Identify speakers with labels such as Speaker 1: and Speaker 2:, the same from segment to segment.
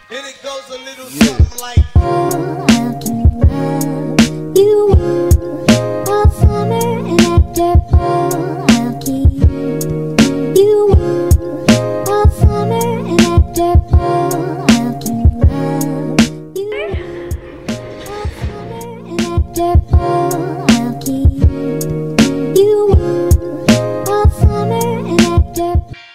Speaker 1: And it goes a little something like
Speaker 2: I'll keep love you warm all summer, and after fall I'll keep you warm all summer, and after fall I'll keep love you warm all summer, and after fall I'll keep you warm all summer, and after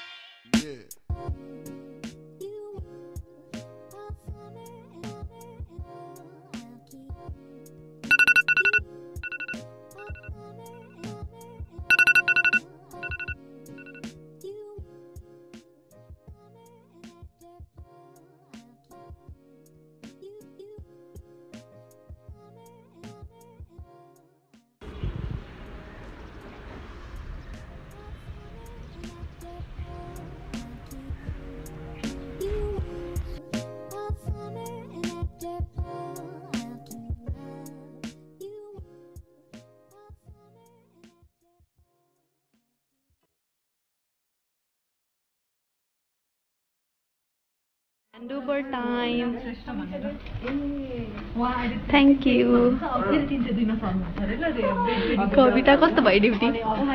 Speaker 3: Handover time. Thank you. Kavita कस्तो भयो duty?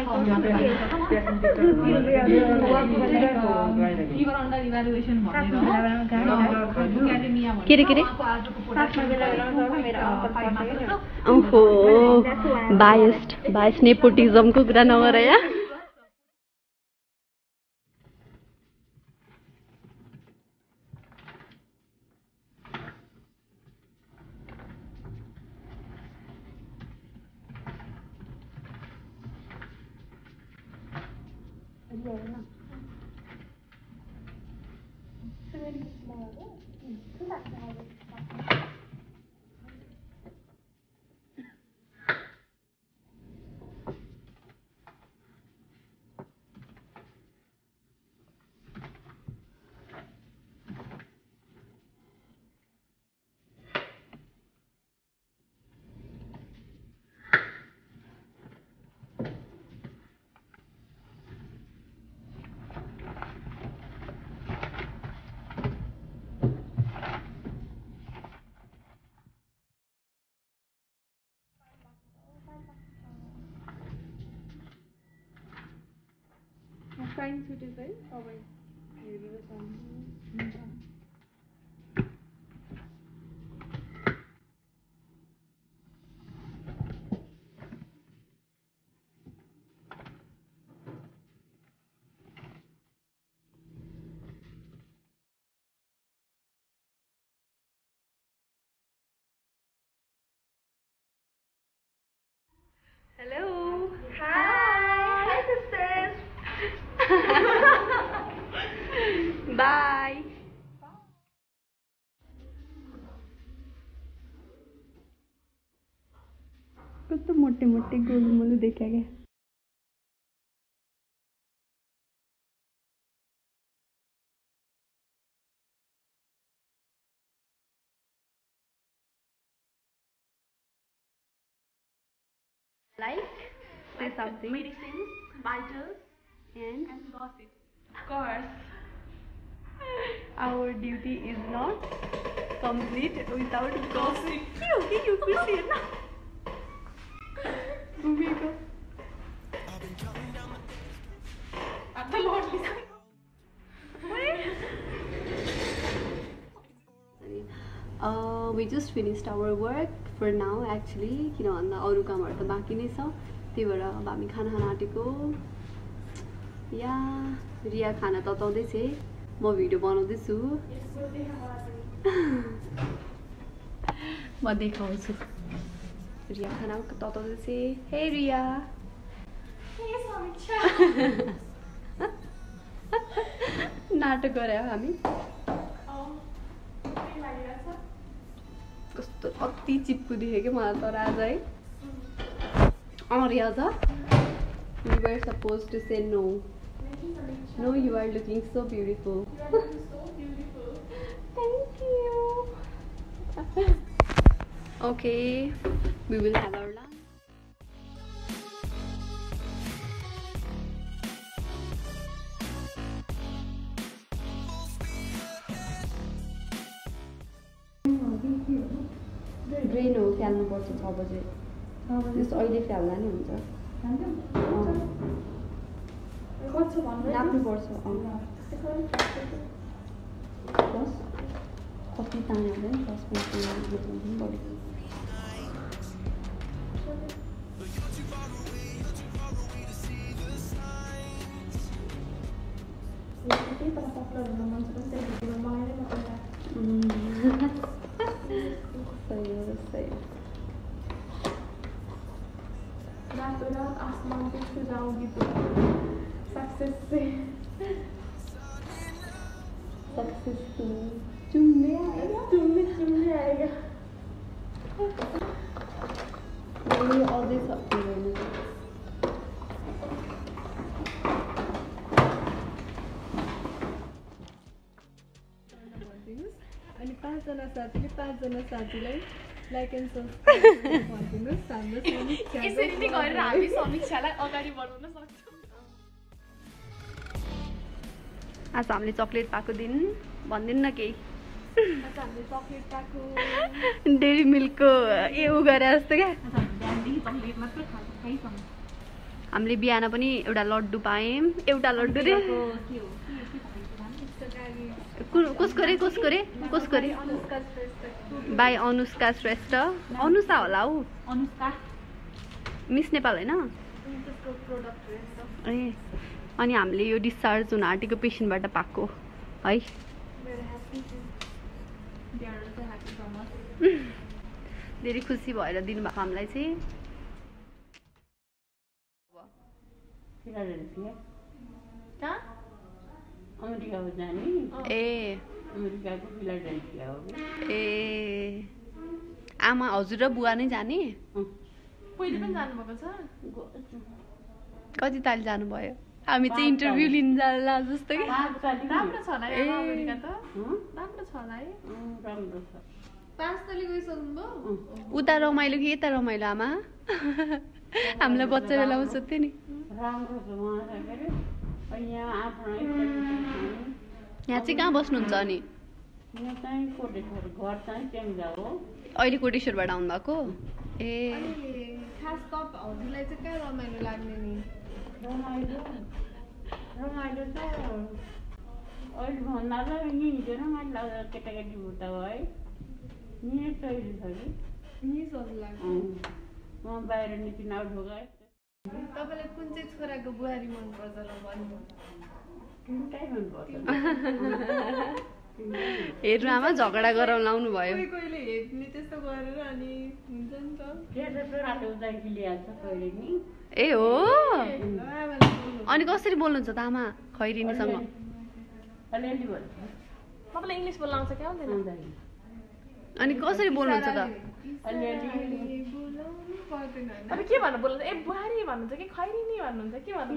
Speaker 3: के रे? ओहो biased नेपोटिज्मको कुरा नगर या। Trying to design. Oh wait. Hello. Hi sisters. Bye. कस्तो मोटे मोटे गोलमोल देखा गया। Like say something. Medicines, vitals, and gossip. Of course. Our duty is not complete without gossip. Okay, you could see it now. Go. We just finished our work for now actually. किनभन्दा अरु कामहरु त बाँकी नै छ। त्यही भएर अब हामी खाना खान आँटेको। या रिया खाना तताउँदै छ। म भिडियो बनाउँदै छु। म देखाउँछु। रिया खाना तताउँदै छ। हे रिया। हे समीक्षा। नाटक गर्यो हामी। कस्तो अति चिप्पु देख्यो के मलाई तर आज है। रिया त you were supposed to say no. No, you are looking so beautiful. You are looking so beautiful. Thank you. Okay, we will have our lunch. Train हो फ्याल्नुपर्छ 6 बजे त्यस अहिले फ्याल्दा नि हुन्छ नाप्नुपर्छ बस कति तान्यो होला नि 10 मिनट बढी सही
Speaker 4: रातों रात आसमान पे छू जाऊंगी तो सक्सेस से
Speaker 3: चुम्ने आएगा
Speaker 4: चुम्ने आएगा
Speaker 3: ये अझै छ अनि 5 जना साथीलाई लाइक एन्ड सब्स्क्राइब गरिदिनुहोस् हाम्रो समीक्षा
Speaker 4: यसरी नै गरेर हामी समीक्षालाई अगाडि बढाउन सक्छौँ
Speaker 3: आज हामीले चकलेट पाएको दिन भन्दिन न केही
Speaker 4: आज हामीले चकलेट पाएको
Speaker 3: डेरी मिल्कको ए उ गरे जस्तो क्या
Speaker 4: बिहानदेखि चकलेट मात्र खाइसक्छौँ
Speaker 3: हामीले बिहान पनि एउटा लड्डु पायौँ एउटा लड्डु रे कसको रे बाई अनुष्का श्रेष्ठ अनुषा होला हौ
Speaker 4: अनुष्का
Speaker 3: मिस नेपाल होइन ए अनि हामीले यो डिस्चार्ज हुन आँटेको पेसेन्टबाट पाएको है धेरै खुसी भएर दिनुभएको हामीलाई चाहिँ
Speaker 5: अमेरिका हो जाने
Speaker 3: ए
Speaker 5: अमेरिकाको फिलाडेल्फिया हो
Speaker 3: ए आमा हजुर र बुवा नै जाने
Speaker 4: पहिले पनि जानुभएको छ
Speaker 3: कति ताल जानुभयो हामी चाहिँ इन्टरभ्यू लिन जाला जस्तो कि
Speaker 4: राम्रो छ होला है अमेरिका त राम्रो छ होला है
Speaker 5: राम्रो छ
Speaker 4: 5 तले गइसक्नुभयो
Speaker 3: उता रमाइलो कि यता रमाइलो आमा हामीलाई बच्चा बेलामा सोध्थ्यो नि
Speaker 5: राम्रो छ उहाँ के अरे यहाँ आफ्नो
Speaker 3: यहाँ चाहिँ कहाँ बस्नुहुन्छ अनि
Speaker 5: यहाँ चाहिँ कोटेश्वर घर चाहिँ टेङ्गा हो
Speaker 3: अहिले कोटेश्वरबाट आउनु भएको ए
Speaker 4: खास कप हजुरलाई चाहिँ कहाँ रमाइलो लाग्ने नि
Speaker 5: रमाइलो त अहिले भन्दा त नि हिजो रमाइलो लाग्छ केटाकेटी उता हो है नि चहिले छ कि
Speaker 4: नि सजिलो लाग्छ
Speaker 5: म बाहिर निस्किन आउट हो गएँ
Speaker 4: तपाईँलाई कुन चाहिँ छोराको बुहारी मनपर्छ ल भन्नु
Speaker 5: तिनटै मनपर्छ
Speaker 3: हेर्नु आमा झगडा गराउन लाउनु भयो
Speaker 4: कोहीले हेप्ने त्यस्तो गरेर अनि हुन्छ नि त
Speaker 5: रातो उदाकी ल्याएको छ कहिले नि
Speaker 3: ए हो
Speaker 4: आमाले बोल्नु
Speaker 3: अनि कसरी बोल्नुहुन्छ त आमा खैरिनीसँग
Speaker 5: अलिअलि भन्छ
Speaker 4: तपाईँलाई इङ्ग्लिस बोल्न आउँछ क्या आउँदैन
Speaker 3: अनि कसरी बोल्नुहुन्छ त
Speaker 5: अलिअलि
Speaker 4: बोलाउनु पर्दैन अब के भन्नु बोल्नुहुन्छ ए बुहारी भन्नुहुन्छ कि खैरिनी भन्नुहुन्छ के भन्नु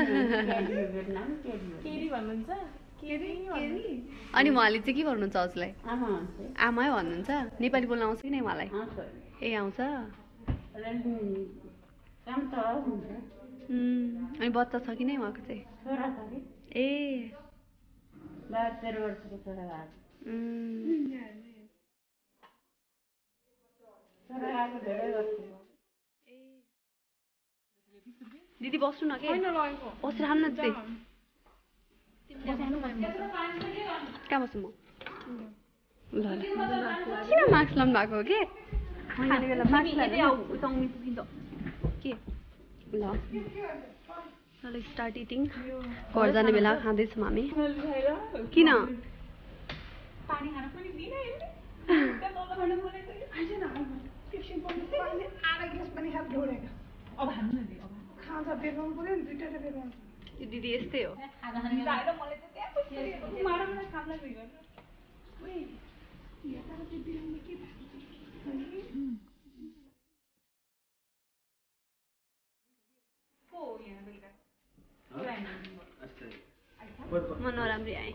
Speaker 4: केरी भन्नुहुन्छ केरी
Speaker 3: अनि उहाँले चाहिँ के भन्नुहुन्छ हजुरलाई
Speaker 5: आमा
Speaker 3: आमै भन्नुहुन्छ नेपाली बोल्न आउँछ कि नै उहाँलाई ए आउँछ
Speaker 5: काम त हुन्छ
Speaker 3: अनि बच्चा छ कि नै उहाँको चाहिँ
Speaker 5: छोरा छ कि
Speaker 3: ए
Speaker 5: 12-13 वर्षको छोरा आएको छोरा आएको धेरै वर्ष भयो
Speaker 3: दिदी बस्नु न के बसेर खानु न चाहिँ कहाँ बस्छु म ल किन मास्क लाउनु भएको हो के खाने बेला मास्क के ल स्टार्ट इटिङ घर जाने बेला खाँदैछौँ हामी किन
Speaker 4: पानी खान पनि दिइन अब हान्नु न खाजा बेगाउनु पर्यो नि दुईटा बेगाउनु
Speaker 3: यो दिदी यस्तै हो म नराम्री आएँ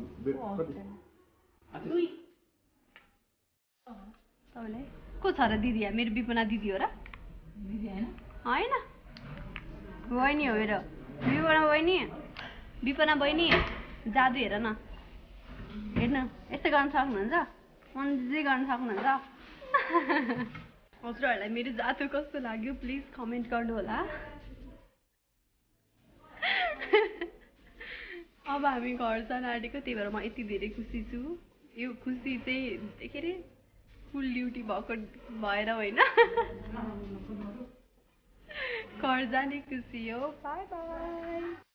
Speaker 3: तपाईँलाई को छ र दिदी मेरो विपना दिदी हो र होइन बहिनी हो मेरो विपना बहिनी विपना बहिनी जादु हेर न हेर्नु यस्तो गर्न सक्नुहुन्छ मन्जी गर्न सक्नुहुन्छ हजुरहरूलाई मेरो जादु कस्तो लाग्यो प्लिज कमेन्ट गर्नुहोला। अब हामी घर जान आँटेको, त्यही भएर म यति धेरै खुसी छु। यो खुसी चाहिँ के अरे फुल ड्युटी भएको भएर होइन, घर जाने खुसी हो। Bye by.